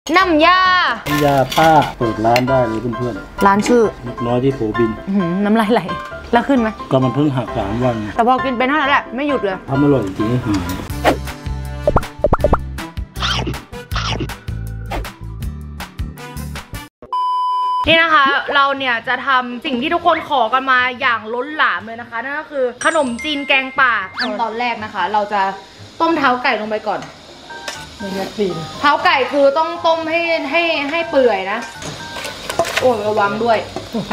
น้ำยาป้าเปิดร้านได้เลยเพื่อนๆร้านชื่อน้อยที่โผบินน้ำลายไหลแล้วขึ้นไหมก็มันเพิ่งหัก3 วันแต่พอกินเป็นเท่านั้นแหละไม่หยุดเลยทำอร่อยจริงๆนี่นะคะเราเนี่ยจะทำสิ่งที่ทุกคนขอกันมาอย่างล้นหลามเลยนะคะนั่นก็คือขนมจีนแกงป่าขั้นตอนแรกนะคะเราจะต้มเท้าไก่ลงไปก่อนเท้าไก่คือต้องต้มให้เปื่อยนะโอ้ยระวังด้วย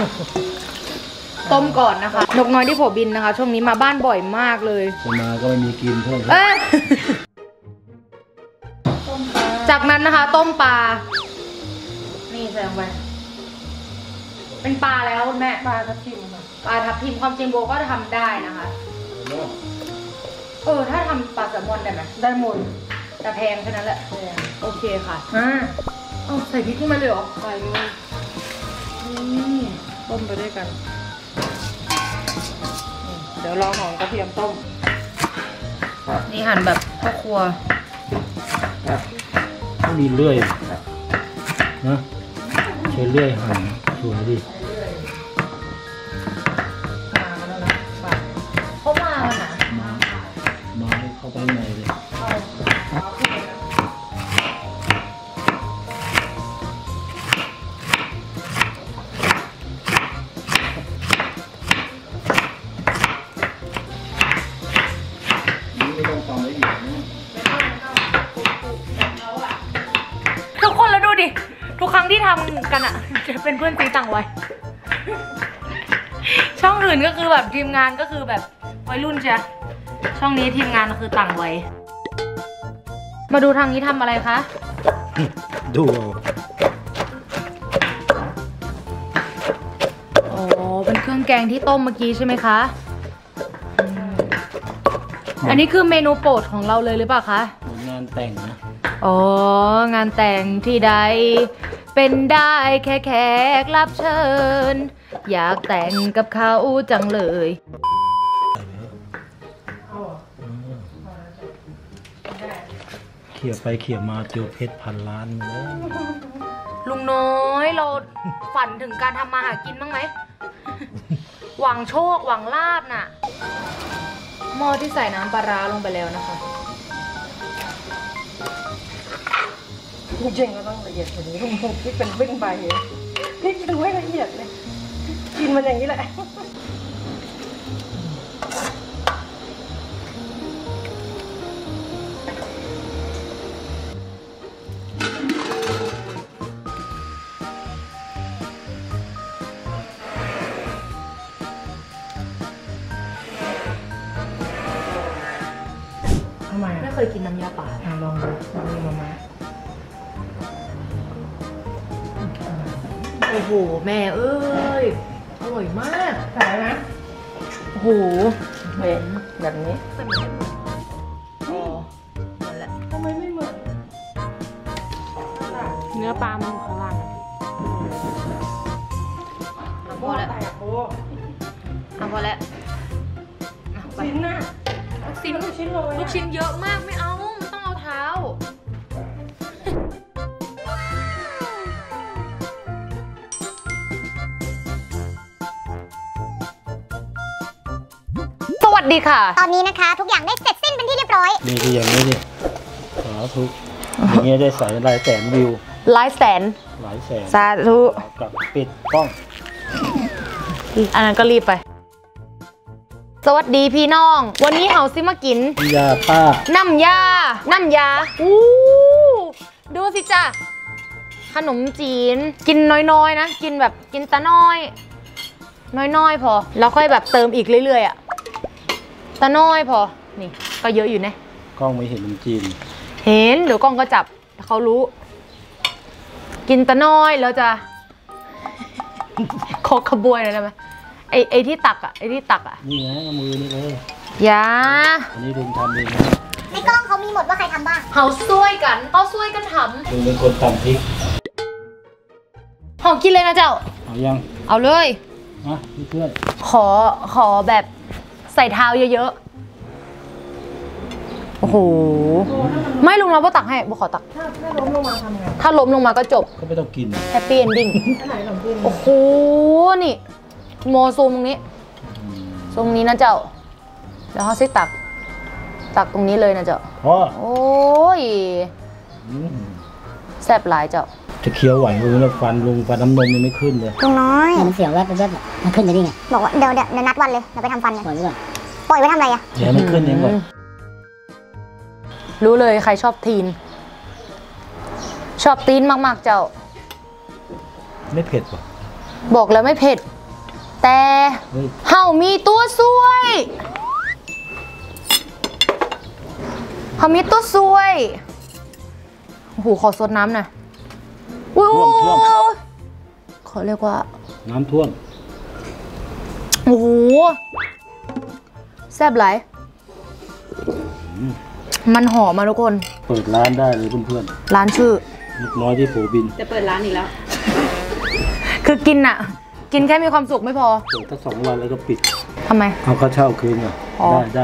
ต้มก่อนนะคะนกน้อยที่โผบินนะคะช่วงนี้มาบ้านบ่อยมากเลยมาก็ไม่มีกินเท่าไหร่จากนั้นนะคะต้มปลานี่ใส่ลงไปเป็นปลาแล้วคุณแม่ปลาทับทิมค่ะปลาทับทิมความจริงโบก็ทำได้นะคะถ้าทำปลาแซลมอนได้ไหมได้หมดแต่แพงแค่นั้นแหละโอเคค่ะใส่พริกขึ้นมาเลยเหรอใส่เลยนี่ต้มไปด้วยกันเดี๋ยวรอหอมกระเทียมต้มนี่หั่นแบบพ่อครัวต้องมีเลื่อยนะใช้เลื่อยหั่นสวยดิเขามาแล้วนะมาให้เข้าไปในเลยทุกคนแล้วดูดิทุกครั้งที่ทำกันอ่ะจะเป็นเพื่อนซีต่างวัยช่องอื่นก็คือแบบทีมงานก็คือแบบวัยรุ่นใช่ช่องนี้ทีมงานคือต่างวัยมาดูทางนี้ทำอะไรคะดูเป็นเครื่องแกงที่ต้มเมื่อกี้ใช่ไหมคะอันนี้คือเมนูโปรดของเราเลยหรือเปล่าคะงานแต่งนะงานแต่งที่ใดเป็นได้แค่แขกรับเชิญอยากแต่งกับเขาจังเลยเขี่ยไปเขี่ยมาเจอเพชร1,000 ล้านเลยลุงน้อยเราฝันถึงการทำมาหากินบ้างไหมหวังโชคหวังลาภน่ะหม้อที่ใส่น้ำปลาร้าลงไปแล้วนะคะจริงๆก็ต้องละเอียดกว่านี้พริกเป็นวิ่งไปพริกดูให้ละเอียดเลยกินมันอย่างนี้แหละทำไมไม่เคยกินน้ำยาป่าลองดูมาโอ้โหแม่เอ้ยอร่อยมากใส่นะโอ้โหเห็นแบบนี้หมดแล้วทำไมไม่เหมือนเนื้อปลามันข้างล่างพอแล้วพอแล้วชิ้นนะลูกชิ้นเยอะมากไม่เอามันต้องเอาเท้าสวัสดีค่ะตอนนี้นะคะทุกอย่างได้เสร็จสิ้นเป็นที่เรียบร้อยนี่คืออย่างนี้ดิสาธุอย่างเงี้ยได้ใส่หลายแสนวิวหลายแสนสาธุกับปิดกล้องอันนั้นก็รีบไปสวัสดีพี่น้องวันนี้เฮาซิมากินน้ำยาดูสิจ้ะขนมจีนกินน้อยๆนะกินแบบกินตะน้อยพอแล้วค่อยแบบเติมอีกเรื่อยๆอ่ะตะน้อยพอนี่ก็เยอะอยู่นะกล้องไม่เห็นขนมจีนเห็นเดี๋ยวกล้องก็จับเขารู้กินตะน้อยแล้วจะโคกขบวยเลยได้ไหมไอ้ที่ตักอ่ะนี่ไงมือนี่เลยยาอันนี้ลุงทำเองในกล้องเขามีหมดว่าใครทำบ้างเขาช่วยกันทำลุงเป็นคนตำพริกหอมกินเลยนะเจ้าเอายังเอาเลยเพื่อนขอแบบใส่เท้าเยอะโอ้โหไม่ลุงเราก็ตักให้บอกขอตักถ้าล้มลงมาทำไงถ้าล้มลงมาก็จบก็ไม่ต้องกินแฮปปี้เอนดิ้งอันไหนขนมจีนโอ้โหนี่โมซูมตรงนี้ซูมตรงนี้นะเจ้าแล้วเขาซิตักตรงนี้เลยนะเจ้าพ่อโอ้ยแซ่บหลายเจ้าจะเคี้ยวไหวมือแล้วฟันลุงฟันน้ำนมยังไม่ขึ้นเลยลุงน้อยมันเสียวแวบมันขึ้นไปได้ไงบอกว่าเดี๋ยวนัดวันเลย เดี๋ยวไปทำฟันกันปล่อยไว้ก่อนปล่อยไว้ทำอะไรอะเดี๋ยวไม่ขึ้นเองก่อนรู้เลยใครชอบทีน ชอบตีนมากๆเจ้าไม่เผ็ดป่ะบอกแล้วไม่เผ็ด แต่เฮ้ยเห่ามีตัวซวยเห่ามีตัวซวยโอ้โหขอซดน้ำหน่อยอุ้ยขอเรียกว่าน้ำท่วมโอ้โหแซ่บหลายมันหอมมาทุกคนเปิดร้านได้เลยเพื่อนร้านชื่อๆลูกน้อยที่โผบินจะเปิดร้านอีกแล้วคือกินอะกินแค่มีความสุขไม่พอเปิดตั้ง2 วันแล้วก็ปิดทำไมเอาค่าเช่าคืนก่อนอ๋อได้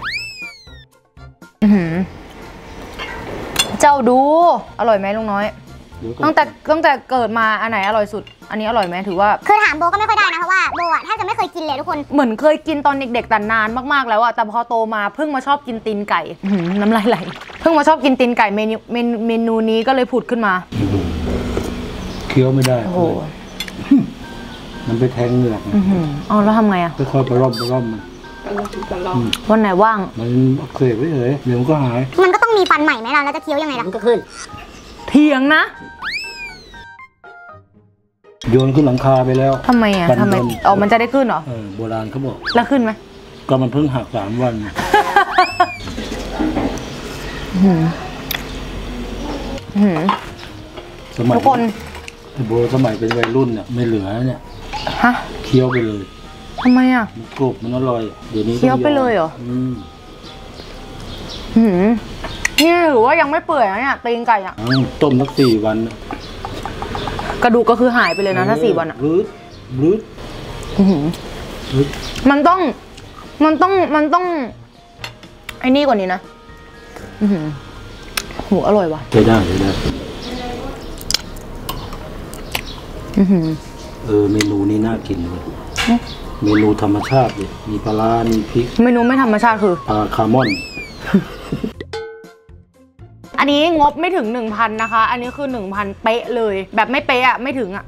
อื้อหือเจ้าดูอร่อยไหมลุงน้อยเดี๋ยวก่อนตั้งแต่เกิดมาอันไหนอร่อยสุด อันนี้อร่อยไหมถือว่าคือถามโบก็ไม่ค่อยได้นะ เพราะว่าโบอะแทบจะไม่เคยกินเลยทุกคนเหมือนเคยกินตอนเด็กๆแต่นานมากๆแล้วอะแต่พอโตมาเพิ่งมาชอบกินตีนไก่อื้อหือน้ำลายไหลเพิ่งมาชอบกินตีนไก่เมนูนี้ก็เลยผุดขึ้นมาเคี้ยวไม่ได้โอ้โหมันไปแทงเหงือกนะอื้อหืออ๋อแล้วทำไงอะค่อยๆไปร่อมมันวันไหนว่างมันอักเสบเฉยๆเดี๋ยวมันก็หายมันก็ต้องมีฟันใหม่ไหมล่ะแล้วจะเคี้ยวยังไงล่ะมันก็ขึ้นเถียงนะโยนขึ้นหลังคาไปแล้วทำไมอะฟันทำไมโดนอ๋อมันจะได้ขึ้นเหรอโบราณเขาบอกแล้วขึ้นไหมก็มันเพิ่งหัก3 วันอื้อหือสมัยทุกคนโบสมัยเป็นวัยรุ่นเนี่ยไม่เหลือเนี่ยฮะเคี้ยวไปเลยทำไมอะมันกรุบมันอร่อยเดี๋ยวนี้เคี้ยวไปเลยเหรอมหืมนี่ถือว่ายังไม่เปื่อยนะเนี่ยตีนไก่อะต้มสัก4 วันน่ะกระดูกก็คือหายไปเลยนะถ้า4 วันอะรืดอื้อหือรืดมันต้องไอ้นี่กว่านี้นะอื้อหือโหอร่อยว่ะใช้ได้อื้อหือเมนูนี้น่ากินเลยเมนูธรรมชาติเลยมีปลาร้ามีพริกเมนูไม่ธรรมชาติคือปลาคาร์มอนอันนี้งบไม่ถึง 1,000 นะคะ อันนี้คือ 1,000 เป๊ะเลย แบบไม่เป๊ะอะไม่ถึงอะ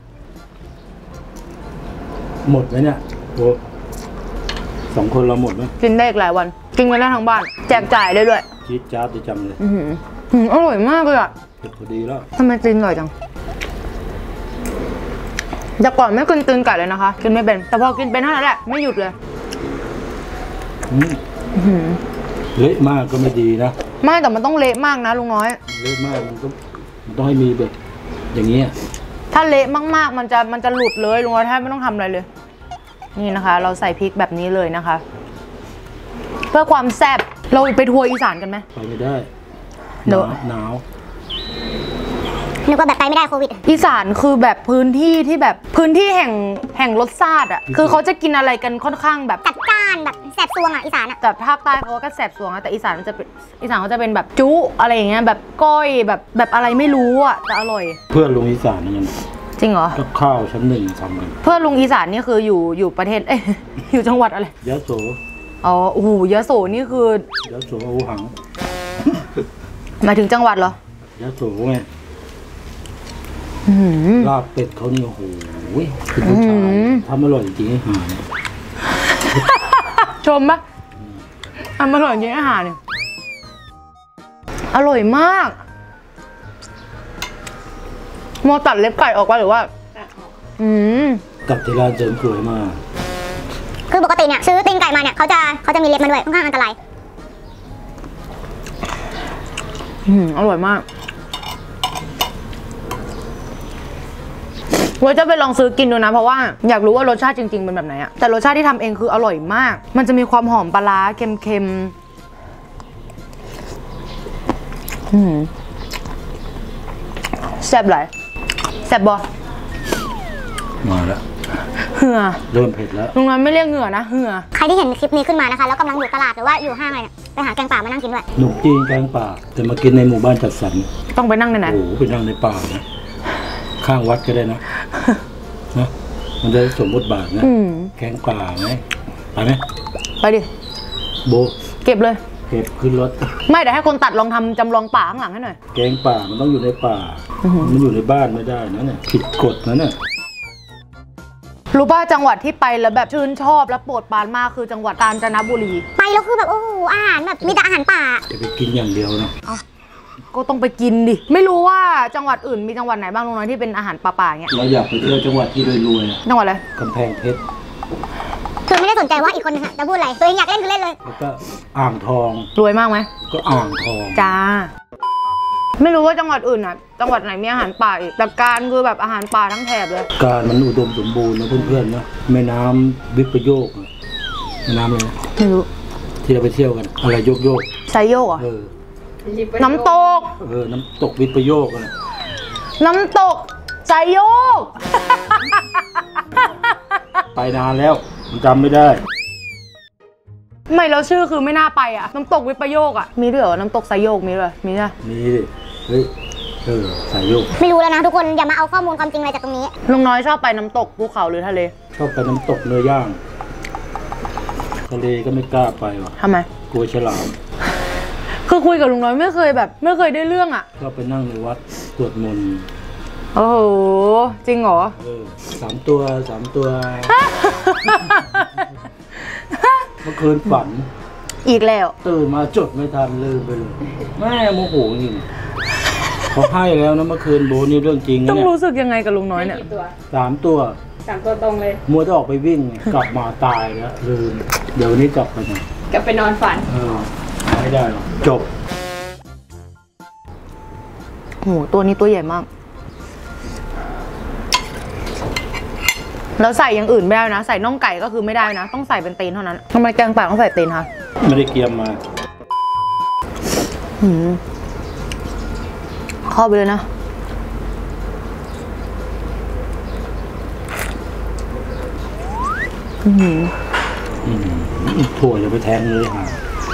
หมดไหมเนี่ยโอ้2 คนเราหมดไหมกินได้อีกหลายวัน กินกันได้ทั้งบ้าน แจกจ่ายได้ด้วยจี๊ดจ๊าดจะจำเลยอื้อหือหืออร่อยมากเลยอะเผ็ดพอดีแล้วทำไมตีนอร่อยจังแต่ก่อนไม่กินตีนไก่เลยนะคะ กินไม่เป็น แต่พอกินเป็นเท่านั้นแหละ ไม่หยุดเลยอื้อหือเละมากก็ไม่ดีนะไม่แต่มันต้องเละมากนะลุงน้อยเละมากมันต้องให้มีแบบอย่างเงี้ยถ้าเละมากๆมันจะหลุดเลยลุงน้อยแทบไม่ต้องทำอะไรเลย นี่นะคะ เราใส่พริกแบบนี้เลยนะคะ เพื่อความแซ่บเราไปทัวร์อีสานกันไหมไปไม่ได้เดี๋ยวหนาวนึกว่าแบบไปไม่ได้โควิดอีสานคือแบบพื้นที่ที่แบบพื้นที่แห่งรสชาติอ่ะคือเขาจะกินอะไรกันค่อนข้างแบบจัดจ้านแบบแสบซวงอ่ะอีสานอ่ะแต่ภาคใต้เขาก็แสบสวงนะแต่อีสานเขาจะเป็นแบบจุอะไรอย่างเงี้ยแบบก้อยแบบอะไรไม่รู้อ่ะแต่อร่อยเพื่อนลุงอีสานนั่นยังจริงเหรอกับข้าวชั้น 1ทำกันเพื่อนลุงอีสานนี่คืออยู่ประเทศ อยู่จังหวัดอะไรยะโสอ๋อโอ้โหยโสนี่คือยะโสเอาหังหมายถึงจังหวัดเหรอยะโสไงอื้อหือลาบเป็ดเขานี่โอ้โหเป็นผู้ชายทำอร่อยจริงๆให้หาเนี่ยชมปะอร่อยจริงอาหารเนี่ยอร่อยมากโมตัดเล็บไก่ออกไปหรือว่ากับที่ร้านเสริมสวยมาคือปกติเนี่ยซื้อตีนไก่มาเนี่ยเขาจะมีเล็บมาด้วยค่อนข้างอันตรายอร่อยมากไว้จะไปลองซื้อกินดูนะเพราะว่าอยากรู้ว่ารสชาติจริงๆเป็นแบบไหนอะแต่รสชาติที่ทำเองคืออร่อยมากมันจะมีความหอมปลาร้าเค็มๆแซ่บหลายแซ่บบอมาแล้วเหือเริ่มเผ็ดแล้วลุงน้อยไม่เรียกเหงื่อนะเหือใครที่เห็นคลิปนี้ขึ้นมานะคะแล้วกำลังอยู่ตลาดหรือว่าอยู่ห้างอะไรเนี่ยไปหาแกงป่ามานั่งกินด้วยหนุ่มจีนกลางป่าแต่มากินในหมู่บ้านจัดสรรต้องไปนั่งในไหนโอ้โหไปนั่งในป่านะข้างวัดก็ได้นะนะมันจะสมบทบาทนะแกงป่าไหมไปไหมไปดิโบเก็บเลยเก็บขึ้นรถไม่เดี๋ยวให้คนตัดลองทำจำลองป่าข้างหลังให้หน่อยแกงป่ามันต้องอยู่ในป่า มันอยู่ในบ้านไม่ได้นะเนี่ยผิดกฎนะเนี่ยรู้ป่ะจังหวัดที่ไปแล้วแบบชื่นชอบและโปรดปรานมากคือจังหวัดกาญจนบุรีไปแล้วคือแบบโอ้โหอาหารแบบมีแต่อาหารป่าจะไปกินอย่างเดียวนะก็ต้องไปกินดิ ไม่รู้ว่าจังหวัดอื่นมีจังหวัดไหนบ้างลุงน้อยที่เป็นอาหารป่าๆอย่างเงี้ยเราอยากไปเที่ยวจังหวัดที่รวยๆอะจังหวัดอะไรกำแพงเพชรคือไม่ได้สนใจว่าอีกคนนึงอะจะพูดอะไร ตัวเองอยากเล่นคือเล่นเลยแล้วก็อ่างทองรวยมากไหมก็อ่างทองจ้า ไม่รู้ว่าจังหวัดอื่นอ่ะ จังหวัดไหนมีอาหารป่าอีกแต่การคือแบบอาหารป่าทั้งแถบเลยการมันอุดมสมบูรณ์นะเพื่อนๆนะแม่น้ำวิปโยกอะแม่น้ำอะไรนะไม่รู้ที่เราไปเที่ยวกันอะไรโยกโยกไซโยกเหรอ่ะ น้ำตกน้ำตกวิปโยกอะน้ำตกไซโยกไปนานแล้วมันจำไม่ได้ไม่แล้วชื่อคือไม่น่าไปอ่ะ น้ำตกวิปโยกอ่ะ มีด้วยเหรอ น้ำตกไซโยกมีด้วยมีด้วยนี่ดิเฮ้ยสายโยกไม่รู้แล้วนะทุกคนอย่ามาเอาข้อมูลความจริงอะไรจากตรงนี้ลุงน้อยชอบไปน้ำตกภูเขาหรือทะเลชอบไปน้ำตกเนื้อย่างทะเลก็ไม่กล้าไปว่ะทำไมกลัวฉลามคือคุยกับลุงน้อยไม่เคยแบบ ไม่เคยได้เรื่องอ่ะชอบไปนั่งในวัดสวดมนต์โอ้โห จริงเหรอ 3 ตัว เมื่อคืนฝันอีกแล้วตื่นมาจดไม่ทันลืมไปเลยแม่โมโหจริงเขาให้แล้วนะเมื่อคืนโบนี่เรื่องจริงนะต้องเนี่ยรู้สึกยังไงกับลุงน้อยเนี่ย 3 ตัว 3 ตัวตรงเลยมัวจะออกไปวิ่งไงกลับมาตายแล้วลืมเดี๋ยววันนี้กลับไปหน่อยกลับไปนอนฝันไม่ได้หรอกจบโอ้โห ตัวนี้ตัวใหญ่มาก แล้วใส่อย่างอื่นไม่ได้นะ ใส่น่องไก่ก็คือไม่ได้นะ ต้องใส่เป็นตีนเท่านั้นทำไมแกงป่าต้องใส่ตีนคะไม่ได้เกียมมาเข้าไปเลยนะถั่วอย่าไปแทงเลยค่ะ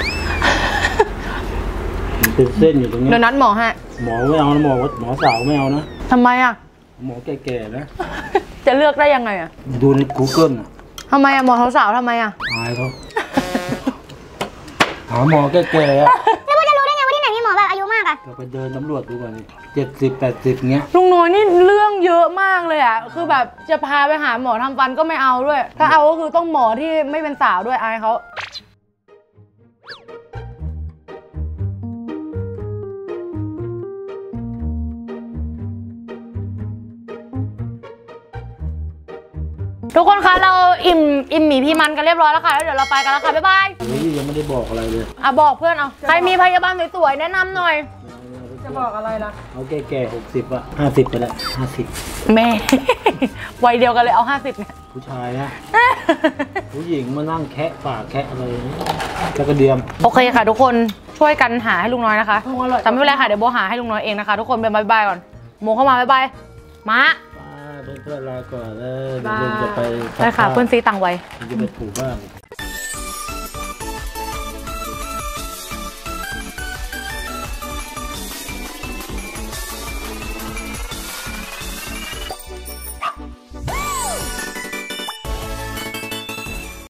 มันเป็นเส้นอยู่ตรงนี้เดี๋ยวนัดหมอให้หมอไม่เอานะหมอสาวไม่เอานะทำไมอ่ะหมอแก่ๆนะจะเลือกได้ยังไงอ่ะดูใน Google อะทำไมอ่ะหมอสาวๆทำไมอ่ะอายเขาหาหมอแก่ๆอะแล้วว่าจะรู้ได้ไงว่าที่ไหนมีหมอแบบอายุมากอะก็ไปเดินตำรวจดูก่อนนี่70-80เงี้ยลุงน้อยนี่เรื่องเยอะมากเลยอ่ะ คือแบบจะพาไปหาหมอทำฟันก็ไม่เอาด้วย ถ้าเอาก็คือต้องหมอที่ไม่เป็นสาวด้วยอายเขาทุกคนคะเราอิ่มหมีพี่มันกันเรียบร้อยแล้วค่ะแล้วเดี๋ยวเราไปกันแล้วค่ะบ๊ายบายเฮ้ยยังไม่ได้บอกอะไรเลยอ่ะบอกเพื่อนเอาใครมีพยาบาลสวยๆแนะนำหน่อยจะบอกอะไรล่ะเอาแก่ๆ60อะ50ไปแล้ว50 แม่ วัยเดียวกันเลยเอา50เนี่ยผู้ชายนะ ผู้หญิงมานั่งแคะปากแคะอะไรจะกระเดียมโอเคค่ะทุกคนช่วยกันหาให้ลุงน้อยนะคะแต่ไม่เป็นไรค่ะเดี๋ยวโบหาให้ลุงน้อยเองนะคะทุกคนเป็นบายก่อนโมเข้ามาบายมาเพื่อนๆลาก่อนแล้วเดี๋ยวลุงจะไปไปค่ะเพื่อนซีตังไว้จะไปถูบ้าน